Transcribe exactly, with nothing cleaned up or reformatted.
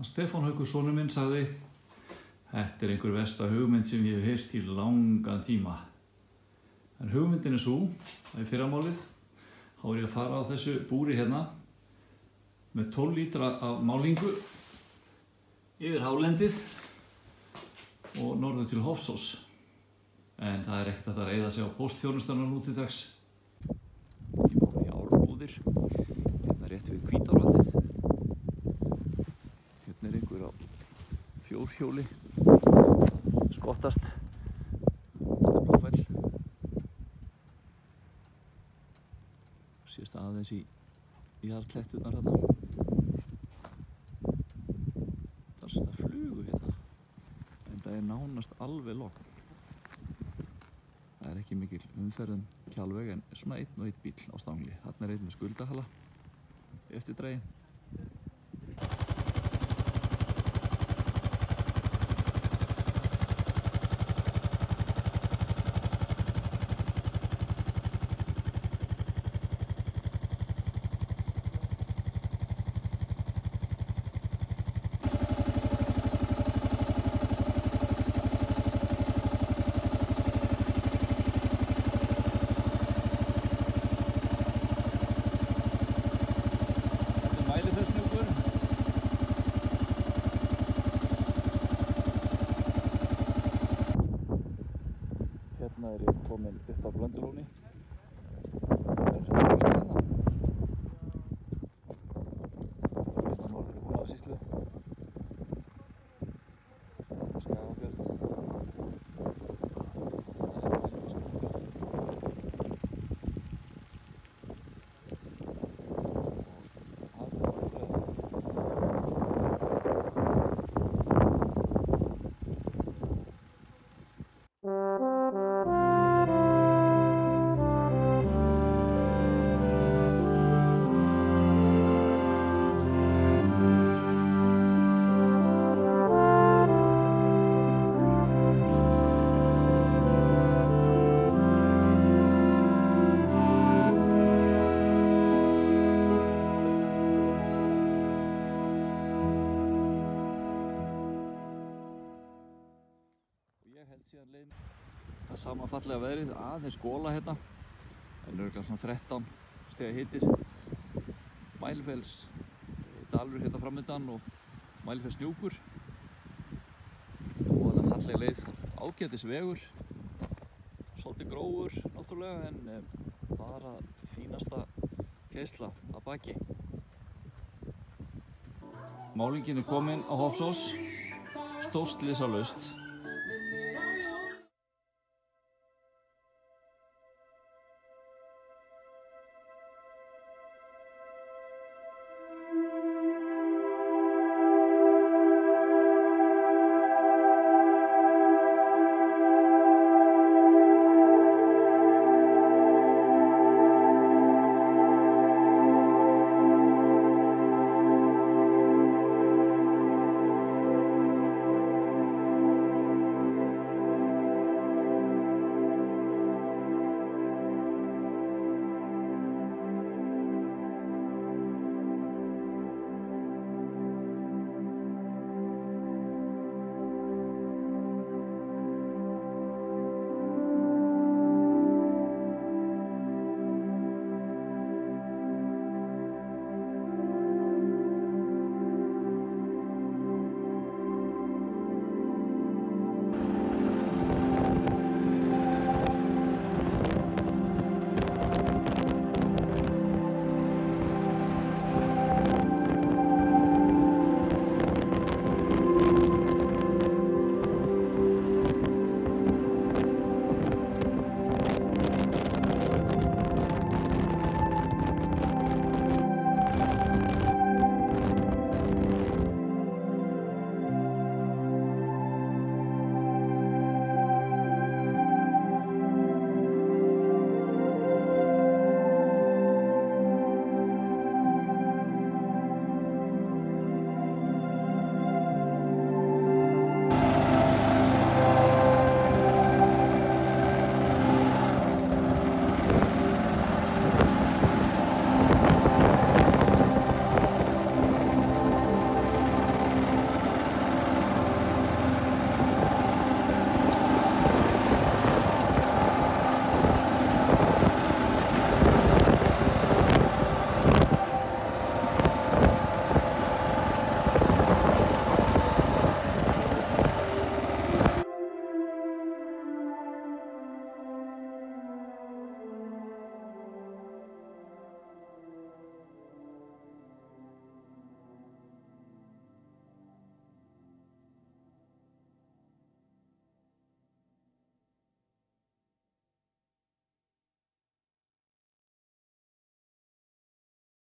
Stefán Haukur sonur minn sagði: "Þetta er einhver versta hugmynd sem ég hef heyrt í langan tíma." En hugmyndin er sú, að í fyrramálið þá er ég að fara á þessu búri hérna með tólf lítra af málingu yfir hálendið og norður til Hofsós. En það er ekkert að það reyða sig á póstþjónustuna nú til dags. Ég kom í Árbúðir, hérna rétt við Hvítárvatnið. Hérna er einhver á fjórhjóli, skottast. Þetta er Bláfell. Sést aðeins í jarðkletturnar hérna. Það er svona flugu hérna, en það er nánast alveg logn. Það er ekki mikil umferð um Kjalveg en svona einn og einn bíll á stangli. Þarna er einn með skuldahala eftirdreginn. Hérna er ég komin upp á Blöndulóni. Það er svona stæðna. Hérna norður í Húnavatnssýslu. Skagafjörð. Það er sama fallega veðrið, aðeins gola hérna. Það er örugglega svona þrettán stiga hitis. Mælifells dalur hérna framöndan og Mælifells hnjúkur. Og það er fallega leið, ágætis vegur. Svolítið grófur náttúrulega en bara fínasta keyrsla að baki. Málingin er komin á Hofsós, stórslysalaust.